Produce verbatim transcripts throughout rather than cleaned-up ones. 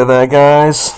there, guys.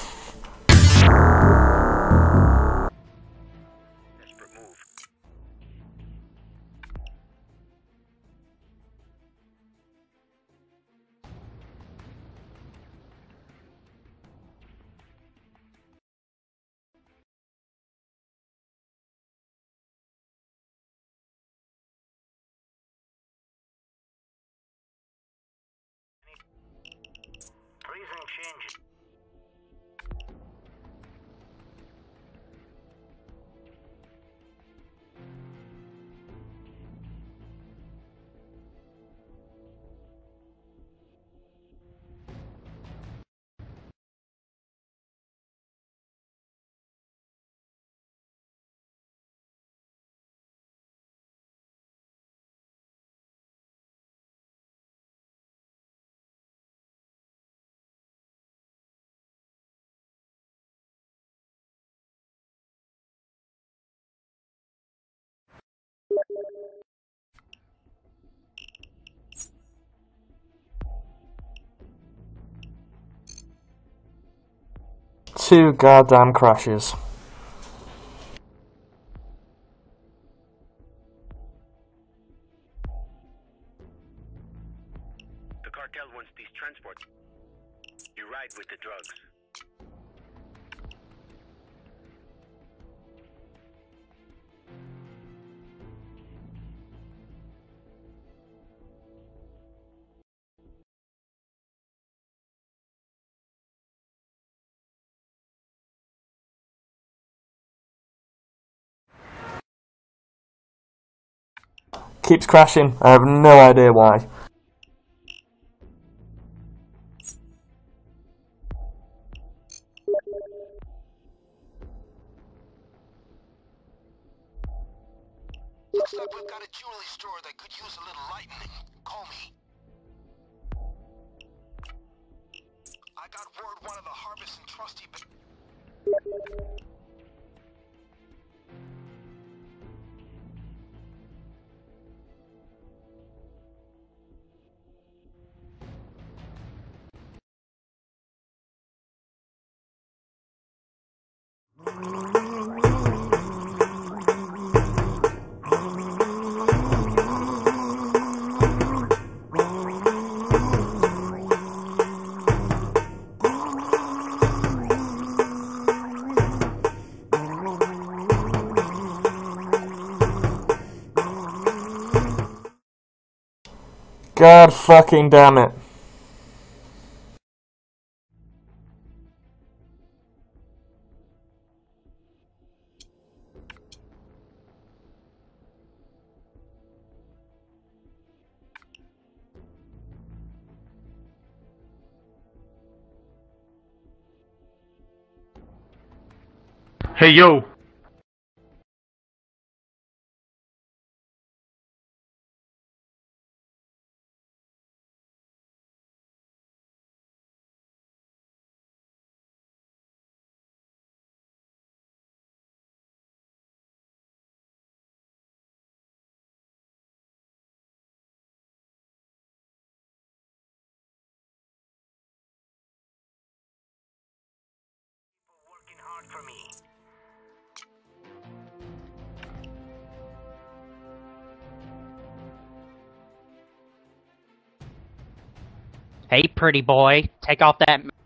Two goddamn crashes. The cartel wants these transports. You ride with the drugs. Keeps crashing. I have no idea why. Looks like we've got a jewelry store that could use a little lightening. Call me. I got word one of the Harvest and Trusty... God fucking damn it. Hey yo! Working hard for me. Hey, pretty boy, take off that